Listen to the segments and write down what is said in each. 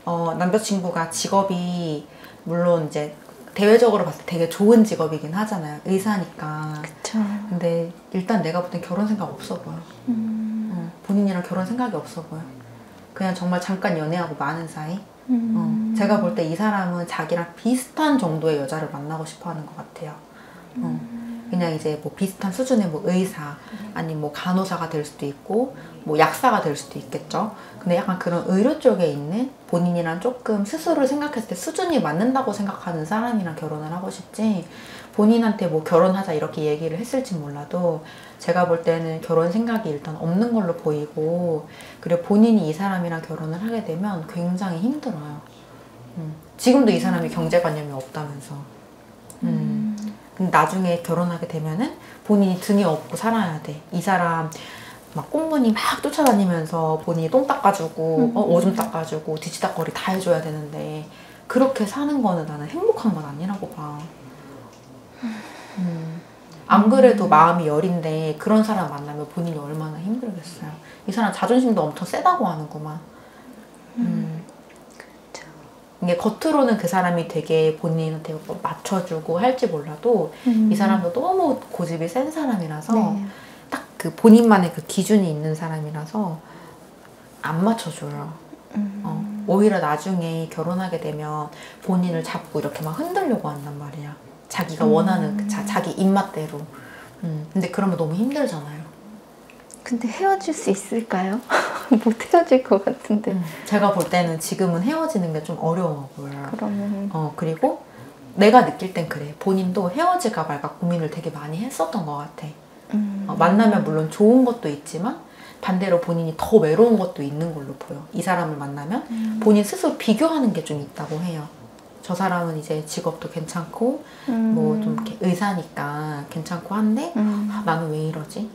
남자친구가 직업이 물론 이제 대외적으로 봤을 때 되게 좋은 직업이긴 하잖아요. 의사니까. 그쵸. 근데 일단 내가 볼 땐 결혼 생각 없어 보여. 본인이랑 결혼 생각이 없어 보여. 그냥 정말 잠깐 연애하고 마는 사이. 제가 볼 때 이 사람은 자기랑 비슷한 정도의 여자를 만나고 싶어 하는 것 같아요. 그냥 이제 뭐 비슷한 수준의 뭐 의사, 아니면 뭐 간호사가 될 수도 있고, 뭐 약사가 될 수도 있겠죠. 근데 약간 그런 의료 쪽에 있는 본인이랑 조금 스스로를 생각했을 때 수준이 맞는다고 생각하는 사람이랑 결혼을 하고 싶지, 본인한테 뭐 결혼하자 이렇게 얘기를 했을지 몰라도 제가 볼 때는 결혼 생각이 일단 없는 걸로 보이고, 그리고 본인이 이 사람이랑 결혼을 하게 되면 굉장히 힘들어요. 지금도 이 사람이 경제관념이 없다면서. 근데 나중에 결혼하게 되면은 본인이 등에 업고 살아야 돼. 이 사람 막 꽁무니 막 쫓아다니면서 본인이 똥 닦아주고 오줌 닦아주고 뒤치다꺼리 다 해줘야 되는데, 그렇게 사는 거는 나는 행복한 건 아니라고 봐. 안 그래도 마음이 여린데 그런 사람 만나면 본인이 얼마나 힘들겠어요. 이 사람 자존심도 엄청 세다고 하는구만. 이게 겉으로는 그 사람이 되게 본인한테 뭐 맞춰주고 할지 몰라도 이 사람도 너무 고집이 센 사람이라서 네. 딱 그 본인만의 그 기준이 있는 사람이라서 안 맞춰줘요. 오히려 나중에 결혼하게 되면 본인을 잡고 이렇게 막 흔들려고 한단 말이야. 자기가 원하는 그 자기 입맛대로. 근데 그러면 너무 힘들잖아요. 근데 헤어질 수 있을까요? 못 헤어질 것 같은데. 제가 볼 때는 지금은 헤어지는 게 좀 어려워 보여요. 그러면 그리고 내가 느낄 땐 그래. 본인도 헤어질까 말까 고민을 되게 많이 했었던 것 같아. 만나면 물론 좋은 것도 있지만 반대로 본인이 더 외로운 것도 있는 걸로 보여. 이 사람을 만나면 본인 스스로 비교하는 게 좀 있다고 해요. 저 사람은 이제 직업도 괜찮고 뭐 좀 이렇게 의사니까 괜찮고 한데 나는 왜 이러지?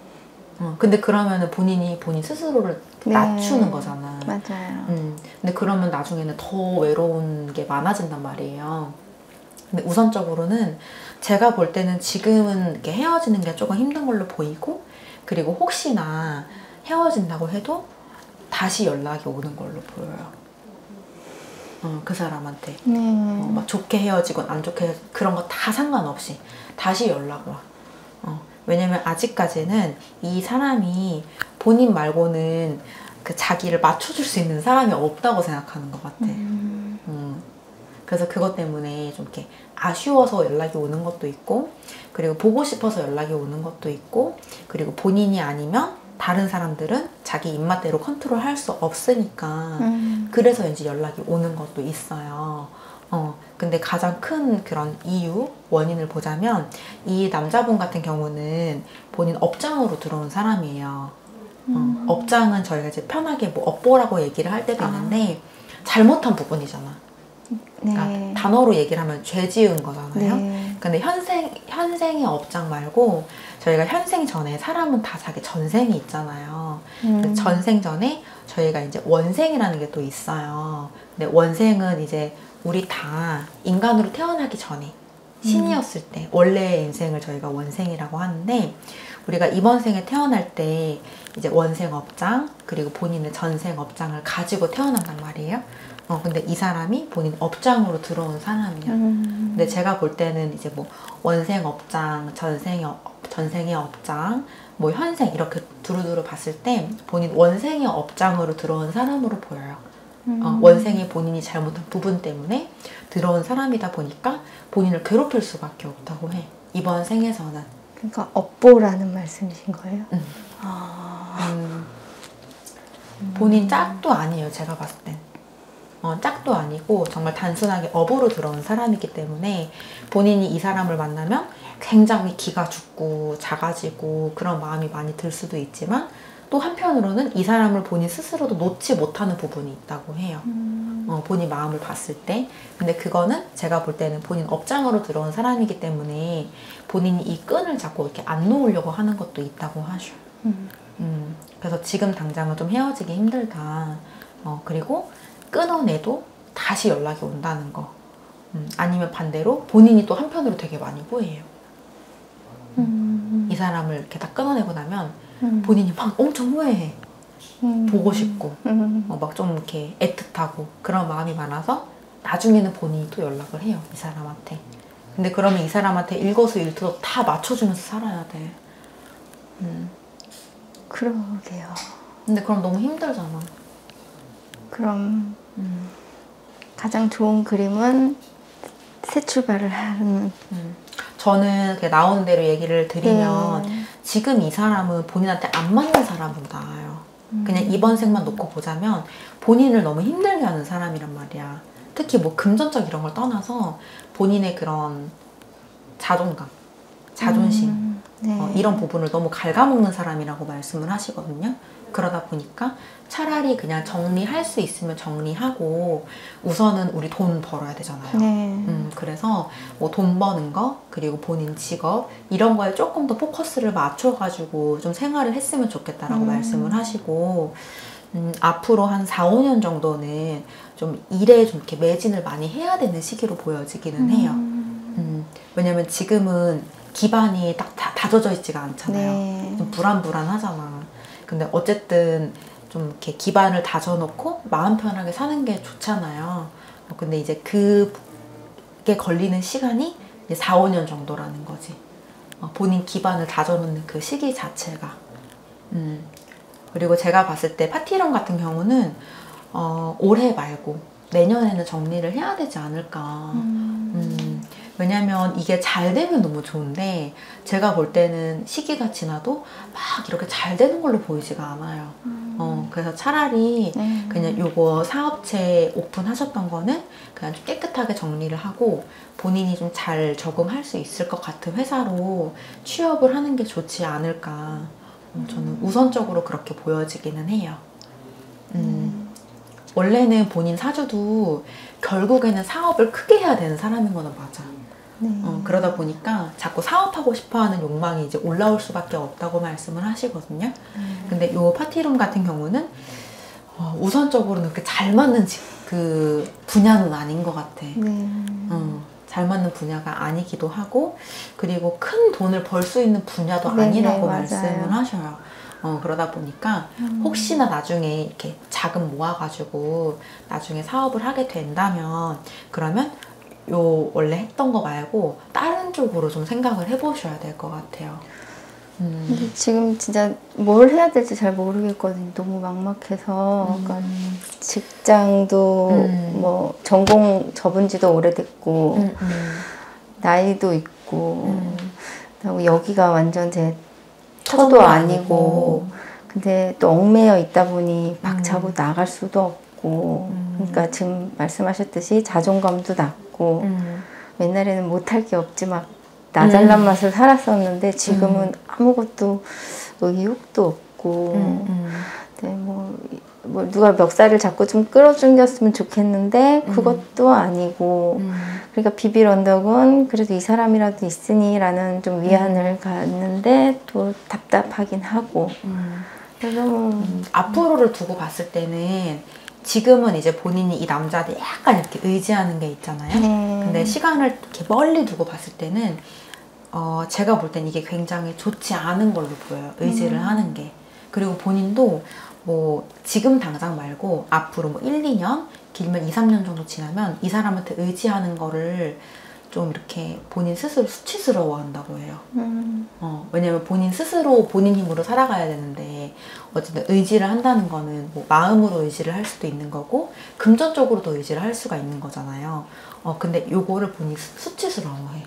근데 그러면은 본인 스스로를 네. 낮추는 거잖아. 맞아요. 근데 그러면 나중에는 더 외로운 게 많아진단 말이에요. 근데 우선적으로는 제가 볼 때는 지금은 이렇게 헤어지는 게 조금 힘든 걸로 보이고, 그리고 혹시나 헤어진다고 해도 다시 연락이 오는 걸로 보여요. 그 사람한테. 막 좋게 헤어지건 안 좋게 헤어지건 그런 거 다 상관없이 다시 연락 와. 왜냐면 아직까지는 이 사람이 본인 말고는 그 자기를 맞춰줄 수 있는 사람이 없다고 생각하는 것 같아. 그래서 그것 때문에 좀 이렇게 아쉬워서 연락이 오는 것도 있고, 그리고 보고 싶어서 연락이 오는 것도 있고, 그리고 본인이 아니면 다른 사람들은 자기 입맛대로 컨트롤할 수 없으니까 그래서 이제 연락이 오는 것도 있어요. 근데 가장 큰 그런 이유, 원인을 보자면 이 남자분 같은 경우는 본인 업장으로 들어온 사람이에요. 업장은 저희가 이제 편하게 뭐 업보라고 얘기를 할 때도 있는데 잘못한 부분이잖아. 그러니까 단어로 얘기를 하면 죄 지은 거잖아요. 근데 현생의 업장 말고 저희가 현생 전에 사람은 다 자기 전생이 있잖아요. 전생 전에 저희가 이제 원생이라는 게 또 있어요. 근데 원생은 이제 우리 다 인간으로 태어나기 전에 신이었을 때 원래의 인생을 저희가 원생이라고 하는데, 우리가 이번 생에 태어날 때 이제 원생 업장 그리고 본인의 전생 업장을 가지고 태어난단 말이에요. 근데 이 사람이 본인 업장으로 들어온 사람이야. 근데 제가 볼 때는 이제 뭐 원생 업장, 전생의 업장, 뭐 현생 이렇게 두루두루 봤을 때 본인 원생의 업장으로 들어온 사람으로 보여요. 원생이 본인이 잘못한 부분 때문에 들어온 사람이다 보니까 본인을 괴롭힐 수밖에 없다고 해. 이번 생에서는. 그러니까 업보라는 말씀이신 거예요? 본인 짝도 아니에요, 제가 봤을 땐. 짝도 아니고 정말 단순하게 업으로 들어온 사람이기 때문에 본인이 이 사람을 만나면 굉장히 기가 죽고 작아지고 그런 마음이 많이 들 수도 있지만, 또 한편으로는 이 사람을 본인 스스로도 놓지 못하는 부분이 있다고 해요. 본인 마음을 봤을 때. 근데 그거는 제가 볼 때는 본인 업장으로 들어온 사람이기 때문에 본인이 이 끈을 자꾸 이렇게 안 놓으려고 하는 것도 있다고 하죠. 그래서 지금 당장은 좀 헤어지기 힘들다. 그리고 끊어내도 다시 연락이 온다는 거. 아니면 반대로 본인이 또 한편으로 되게 많이 후회해요. 이 사람을 이렇게 다 끊어내고 나면 본인이 막 엄청 후회해. 보고 싶고 막 좀 이렇게 애틋하고 그런 마음이 많아서 나중에는 본인이 또 연락을 해요, 이 사람한테. 근데 그러면 이 사람한테 일거수일투족 다 맞춰주면서 살아야 돼. 그러게요. 근데 그럼 너무 힘들잖아. 그럼 가장 좋은 그림은 새 출발을 하는. 저는 그냥 나오는 대로 얘기를 드리면 네. 지금 이 사람은 본인한테 안 맞는 사람으로 나와요. 그냥 이번 생만 놓고 보자면 본인을 너무 힘들게 하는 사람이란 말이야. 특히 뭐 금전적 이런 걸 떠나서 본인의 그런 자존감, 자존심 네. 이런 부분을 너무 ഘ알아먹는 사람이라고 말씀을 하시거든요. 그러다 보니까 차라리 그냥 정리할 수 있으면 정리하고 우선은 우리 돈 벌어야 되잖아요. 네. 그래서 뭐 돈 버는 거 그리고 본인 직업 이런 거에 조금 더 포커스를 맞춰가지고 좀 생활을 했으면 좋겠다라고 말씀을 하시고 앞으로 한 4, 5년 정도는 좀 일에 좀 이렇게 매진을 많이 해야 되는 시기로 보여지기는 해요. 왜냐면 지금은 기반이 딱 다져져 있지가 않잖아요. 네. 좀 불안불안하잖아. 근데 어쨌든 좀 이렇게 기반을 다져놓고 마음 편하게 사는 게 좋잖아요. 근데 이제 그게 걸리는 시간이 이제 4, 5년 정도라는 거지. 본인 기반을 다져놓는 그 시기 자체가. 그리고 제가 봤을 때 파티런 같은 경우는 올해 말고 내년에는 정리를 해야 되지 않을까. 왜냐면 이게 잘 되면 너무 좋은데 제가 볼 때는 시기가 지나도 막 이렇게 잘 되는 걸로 보이지가 않아요. 그래서 차라리 그냥 요거 사업체 오픈하셨던 거는 그냥 좀 깨끗하게 정리를 하고 본인이 좀 잘 적응할 수 있을 것 같은 회사로 취업을 하는 게 좋지 않을까. 저는 우선적으로 그렇게 보여지기는 해요. 원래는 본인 사주도 결국에는 사업을 크게 해야 되는 사람인 거는 맞아. 그러다 보니까 자꾸 사업하고 싶어하는 욕망이 이제 올라올 수밖에 없다고 말씀을 하시거든요. 근데 요 파티룸 같은 경우는 우선적으로는 그렇게 잘 맞는 그 분야는 아닌 것 같아. 잘 맞는 분야가 아니기도 하고 그리고 큰 돈을 벌 수 있는 분야도 아니라고 말씀을 하셔요. 그러다 보니까 혹시나 나중에 이렇게 자금 모아가지고 나중에 사업을 하게 된다면 그러면 요 원래 했던 거 말고 다른 쪽으로 좀 생각을 해보셔야 될 것 같아요. 근데 지금 진짜 뭘 해야 될지 잘 모르겠거든요. 너무 막막해서. 그러니까 직장도 뭐 전공 접은 지도 오래됐고 나이도 있고 그리고 여기가 완전 제 터도 아니고 근데 또 얽매여 있다 보니 박차고 나갈 수도 없고 그러니까 지금 말씀하셨듯이 자존감도 낮고 옛날에는 못할 게 없지 막 나 잘난 맛을 살았었는데 지금은 아무것도 의욕도 없고 네, 뭐 누가 멱살을 잡고 좀 끌어당겼으면 좋겠는데 그것도 아니고 그러니까 비빌 언덕은 그래도 이 사람이라도 있으니 라는 좀 위안을 갖는데 또 답답하긴 하고 그래서 앞으로를 두고 봤을 때는 지금은 이제 본인이 이 남자한테 약간 이렇게 의지하는 게 있잖아요. 근데 시간을 이렇게 멀리 두고 봤을 때는 제가 볼 땐 이게 굉장히 좋지 않은 걸로 보여요. 의지를 하는 게. 그리고 본인도 뭐 지금 당장 말고 앞으로 뭐 1, 2년 길면 2, 3년 정도 지나면 이 사람한테 의지하는 거를 좀 이렇게 본인 스스로 수치스러워 한다고 해요. 왜냐면 본인 스스로 본인 힘으로 살아가야 되는데 어쨌든 의지를 한다는 거는 뭐 마음으로 의지를 할 수도 있는 거고 금전적으로도 의지를 할 수가 있는 거잖아요. 근데 요거를 본인이 수치스러워해.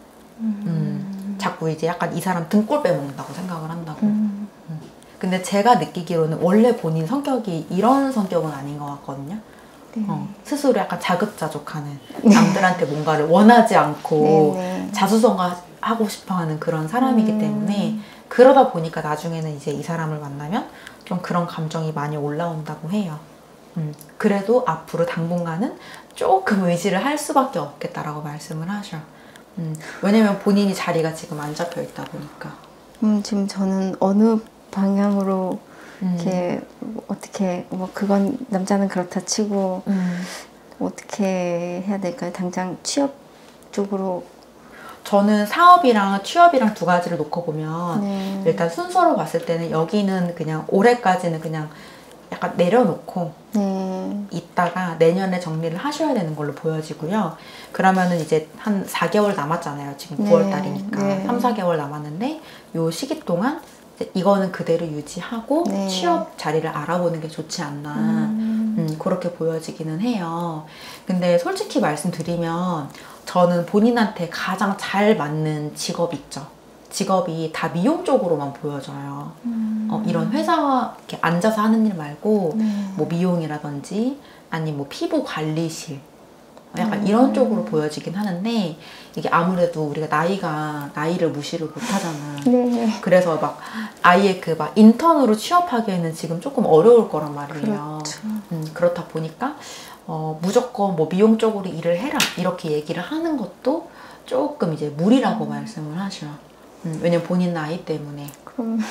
자꾸 이제 약간 이 사람 등골 빼먹는다고 생각을 한다고. 근데 제가 느끼기로는 원래 본인 성격이 이런 성격은 아닌 것 같거든요. 스스로 약간 자급자족하는 남들한테 뭔가를 원하지 않고 자수성가하고 싶어하는 그런 사람이기 때문에 그러다 보니까 나중에는 이제 이 사람을 만나면 좀 그런 감정이 많이 올라온다고 해요. 그래도 앞으로 당분간은 조금 의지를 할 수밖에 없겠다라고 말씀을 하셔. 왜냐면 본인이 자리가 지금 안 잡혀 있다 보니까. 지금 저는 어느 방향으로 이렇게 어떻게 뭐 그건 남자는 그렇다 치고 어떻게 해야 될까요? 당장 취업 쪽으로 저는 사업이랑 취업이랑 두 가지를 놓고 보면 일단 순서로 봤을 때는 여기는 그냥 올해까지는 그냥 약간 내려놓고 있다가 내년에 정리를 하셔야 되는 걸로 보여지고요. 그러면은 이제 한 4개월 남았잖아요. 지금 9월 달이니까 3, 4개월 남았는데 요 시기 동안 이거는 그대로 유지하고 취업 자리를 알아보는 게 좋지 않나 그렇게 보여지기는 해요. 근데 솔직히 말씀드리면 저는 본인한테 가장 잘 맞는 직업 있죠. 직업이 다 미용 쪽으로만 보여져요. 이런 회사 이렇게 앉아서 하는 일 말고 뭐 미용이라든지 아니면 뭐 피부 관리실 약간 이런 쪽으로 보여지긴 하는데 이게 아무래도 우리가 나이를 무시를 못 하잖아. 그래서 막 아예 그 막 인턴으로 취업하기에는 지금 조금 어려울 거란 말이에요. 그렇다 보니까 무조건 뭐 미용 쪽으로 일을 해라 이렇게 얘기를 하는 것도 조금 이제 무리라고 말씀을 하셔. 왜냐면 본인 나이 때문에. 그럼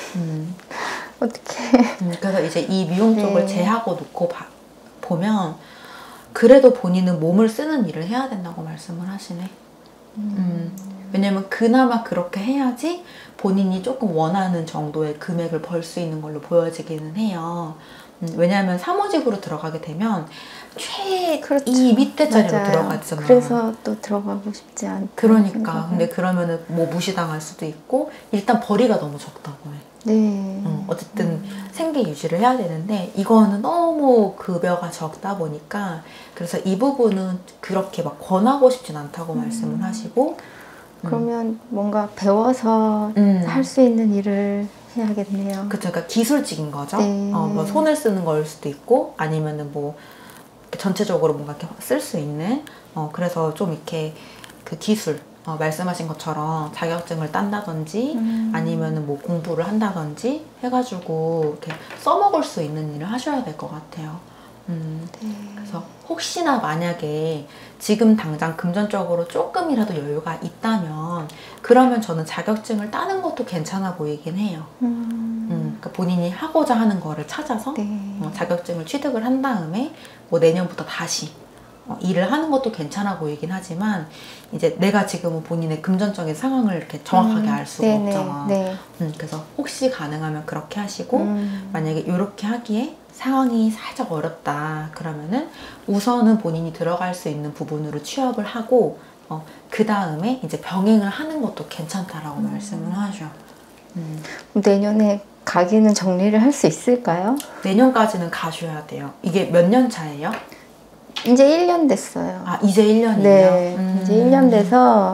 어떻게? 그래서 이제 이 미용 쪽을 제하고 놓고 보면 그래도 본인은 몸을 쓰는 일을 해야 된다고 말씀을 하시네. 왜냐면 그나마 그렇게 해야지 본인이 조금 원하는 정도의 금액을 벌 수 있는 걸로 보여지기는 해요. 왜냐하면 사무직으로 들어가게 되면 이 밑에 자리로 들어가잖아. 그래서 또 들어가고 싶지 않다. 그러니까. 근데 그러면은 뭐 무시당할 수도 있고 일단 벌이가 너무 적다고 해. 어쨌든 생계 유지를 해야 되는데 이거는 너무 급여가 적다 보니까 그래서 이 부분은 그렇게 막 권하고 싶진 않다고 말씀을 하시고 그러면 뭔가 배워서 할 수 있는 일을 해야겠네요. 그쵸, 그러니까 기술직인 거죠. 뭐 손을 쓰는 걸 수도 있고 아니면은 뭐 전체적으로 뭔가 이렇게 쓸 수 있는 그래서 좀 이렇게 그 기술 말씀하신 것처럼 자격증을 딴다든지 아니면은 뭐 공부를 한다든지 해가지고 이렇게 써먹을 수 있는 일을 하셔야 될 것 같아요. 그래서 혹시나 만약에 지금 당장 금전적으로 조금이라도 여유가 있다면 그러면 저는 자격증을 따는 것도 괜찮아 보이긴 해요. 그러니까 본인이 하고자 하는 거를 찾아서 자격증을 취득을 한 다음에 뭐 내년부터 다시 일을 하는 것도 괜찮아 보이긴 하지만 이제 내가 지금은 본인의 금전적인 상황을 이렇게 정확하게 알 수가 없잖아. 그래서 혹시 가능하면 그렇게 하시고 만약에 이렇게 하기에 상황이 살짝 어렵다 그러면은 우선은 본인이 들어갈 수 있는 부분으로 취업을 하고 그 다음에 이제 병행을 하는 것도 괜찮다라고 말씀을 하셔. 내년에 가기는 정리를 할 수 있을까요? 내년까지는 가셔야 돼요. 이게 몇 년 차예요? 이제 1년 됐어요. 아, 이제 1년이에요? 네, 이제 1년 돼서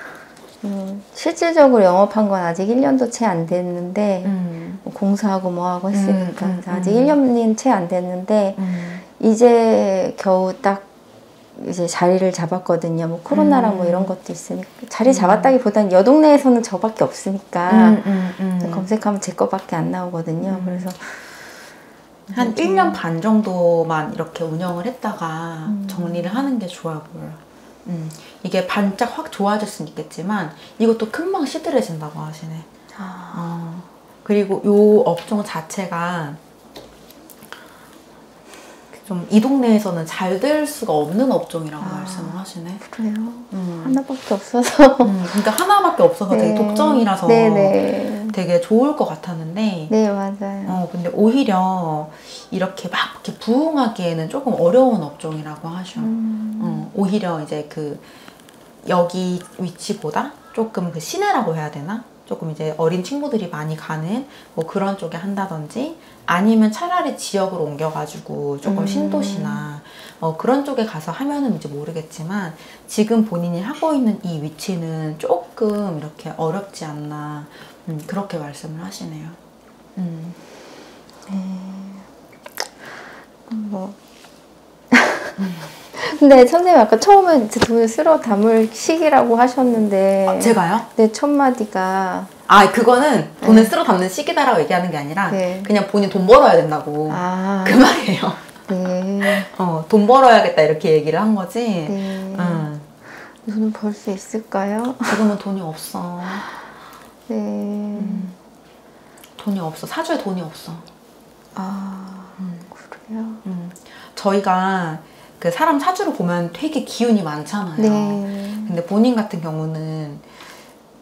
실질적으로 영업한 건 아직 1년도 채 안 됐는데 공사하고 뭐하고 했으니까 그래서 아직 1년이 채 안 됐는데 이제 겨우 딱 이제 자리를 잡았거든요. 뭐 코로나랑 뭐 이런 것도 있으니까 자리 잡았다기보단 여 동네에서는 저밖에 없으니까 검색하면 제 거밖에 안 나오거든요. 그래서 한 1년 반 정도만 이렇게 운영을 했다가 정리를 하는 게 좋아 보여요. 이게 반짝 확 좋아질 수는 있겠지만 이것도 금방 시들해진다고 하시네. 그리고 요 업종 자체가 좀 이 동네에서는 잘 될 수가 없는 업종이라고 말씀을 하시네. 그래요? 하나밖에 없어서. 그러니까 하나밖에 없어서 되게 독점이라서 되게 좋을 것 같았는데. 네, 맞아요. 근데 오히려 이렇게 막 이렇게 부응하기에는 조금 어려운 업종이라고 하셔. 오히려 이제 그 여기 위치보다 조금 그 시내라고 해야 되나? 조금 이제 어린 친구들이 많이 가는 뭐 그런 쪽에 한다든지 아니면 차라리 지역을 옮겨가지고 조금 신도시나 그런 쪽에 가서 하면은 이제 모르겠지만 지금 본인이 하고 있는 이 위치는 조금 이렇게 어렵지 않나 그렇게 말씀을 하시네요. 뭐. 근데 선생님 아까 처음에 돈을 쓸어 담을 시기라고 하셨는데 제가요? 네, 첫 마디가 그거는 돈을 쓸어 담는 시기다라고 얘기하는 게 아니라 그냥 본인 돈 벌어야 된다고 그 말이에요. 돈 벌어야겠다 이렇게 얘기를 한 거지. 돈을 벌 수 있을까요? 지금은 돈이 없어. 돈이 없어. 사주에 돈이 없어. 그래요? 저희가 그 사람 사주를 보면 되게 기운이 많잖아요. 근데 본인 같은 경우는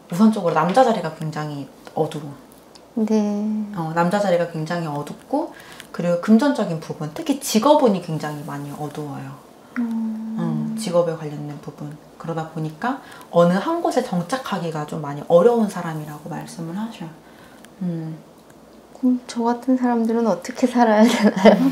우선적으로 남자 자리가 굉장히 어두워. 네. 남자 자리가 굉장히 어둡고 그리고 금전적인 부분, 특히 직업운이 굉장히 많이 어두워요. 직업에 관련된 부분. 그러다 보니까 어느 한 곳에 정착하기가 좀 많이 어려운 사람이라고 말씀을 하셔요. 그럼 저 같은 사람들은 어떻게 살아야 되나요?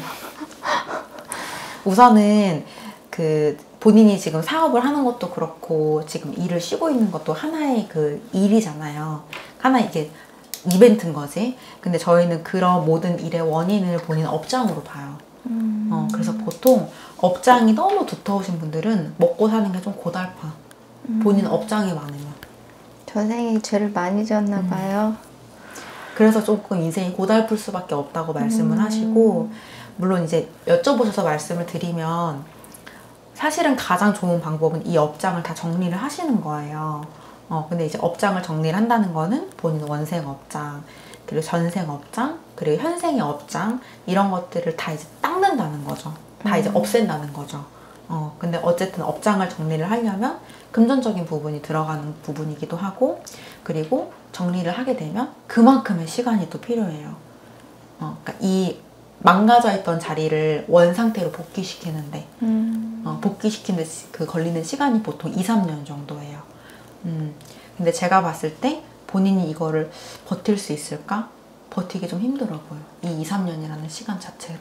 우선은 그 본인이 지금 사업을 하는 것도 그렇고 지금 일을 쉬고 있는 것도 하나의 그 일이잖아요. 하나의 이게 이벤트인 거지. 근데 저희는 그런 모든 일의 원인을 본인 업장으로 봐요. 그래서 보통 업장이 너무 두터우신 분들은 먹고 사는 게 좀 고달파. 본인 업장이 많으면. 전생에 죄를 많이 졌나 봐요. 그래서 조금 인생이 고달플 수밖에 없다고 말씀을 하시고, 물론 이제 여쭤보셔서 말씀을 드리면 사실은 가장 좋은 방법은 이 업장을 다 정리를 하시는 거예요. 근데 이제 업장을 정리를 한다는 거는 본인 원생 업장, 그리고 전생 업장, 그리고 현생의 업장, 이런 것들을 다 이제 닦는다는 거죠. 다 이제 없앤다는 거죠. 근데 어쨌든 업장을 정리를 하려면 금전적인 부분이 들어가는 부분이기도 하고, 그리고 정리를 하게 되면 그만큼의 시간이 또 필요해요. 그러니까 이 망가져 있던 자리를 원 상태로 복귀시키는데, 복귀시키는 그 걸리는 시간이 보통 2~3년 정도예요. 근데 제가 봤을 때 본인이 이거를 버틸 수 있을까? 버티기 좀 힘들어고요. 이 2~3년이라는 시간 자체를.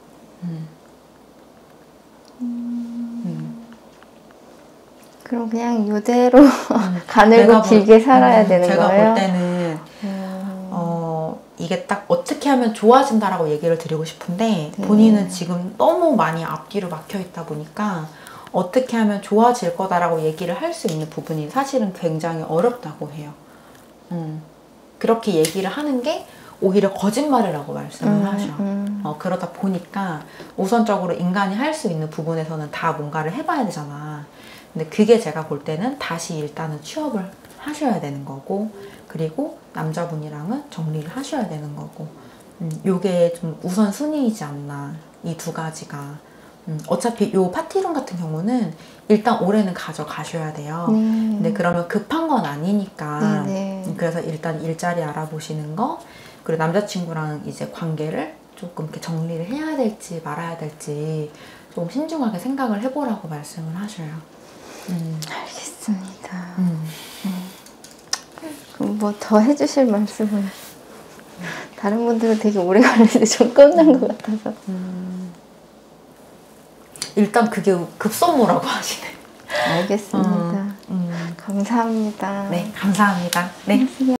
그럼 그냥 이대로 가늘고 길게 살아야 되는 제가 거예요? 볼 때는 이게 딱 어떻게 하면 좋아진다라고 얘기를 드리고 싶은데, 본인은 지금 너무 많이 앞뒤로 막혀 있다 보니까 어떻게 하면 좋아질 거다라고 얘기를 할 수 있는 부분이 사실은 굉장히 어렵다고 해요. 그렇게 얘기를 하는 게 오히려 거짓말이라고 말씀을 하셔. 그러다 보니까 우선적으로 인간이 할 수 있는 부분에서는 다 뭔가를 해봐야 되잖아. 근데 그게 제가 볼 때는 다시 일단은 취업을 하셔야 되는 거고, 그리고 남자분이랑은 정리를 하셔야 되는 거고, 요게 좀 우선순위이지 않나, 이 두 가지가. 어차피 요 파티룸 같은 경우는 일단 올해는 가져가셔야 돼요. 근데 그러면 급한 건 아니니까. 그래서 일단 일자리 알아보시는 거, 그리고 남자친구랑 이제 관계를 조금 이렇게 정리를 해야 될지 말아야 될지 좀 신중하게 생각을 해보라고 말씀을 하셔요. 알겠습니다. 그럼 뭐 더 해주실 말씀은? 다른 분들은 되게 오래 걸리는데 좀 끝난 것 같아서. 일단 그게 급선무라고 하시네. 알겠습니다. 감사합니다. 네, 감사합니다. 네.